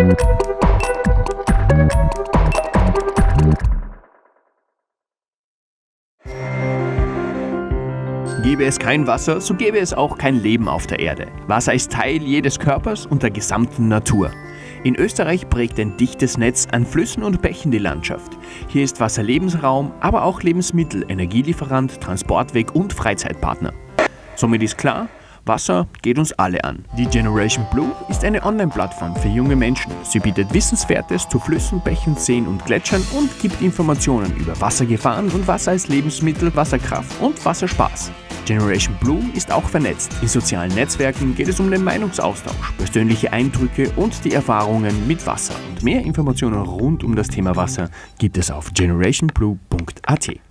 Gäbe es kein Wasser, so gäbe es auch kein Leben auf der Erde. Wasser ist Teil jedes Körpers und der gesamten Natur. In Österreich prägt ein dichtes Netz an Flüssen und Bächen die Landschaft. Hier ist Wasser Lebensraum, aber auch Lebensmittel, Energielieferant, Transportweg und Freizeitpartner. Somit ist klar, Wasser geht uns alle an. Die Generation Blue ist eine Online-Plattform für junge Menschen. Sie bietet Wissenswertes zu Flüssen, Bächen, Seen und Gletschern und gibt Informationen über Wassergefahren und Wasser als Lebensmittel, Wasserkraft und Wasserspaß. Generation Blue ist auch vernetzt. In sozialen Netzwerken geht es um den Meinungsaustausch, persönliche Eindrücke und die Erfahrungen mit Wasser. Und mehr Informationen rund um das Thema Wasser gibt es auf generationblue.at.